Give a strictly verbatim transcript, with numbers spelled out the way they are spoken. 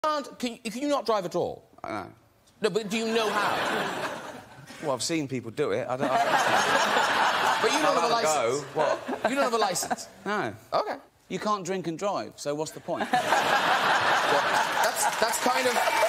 can't... Can you, can you not drive at all? I know. No, but do you know how? Well, I've seen people do it. I don't... I... But you don't have a licence. Go. What? You don't have a licence? No. OK. You can't drink and drive, so what's the point? Well, that's, that's kind of...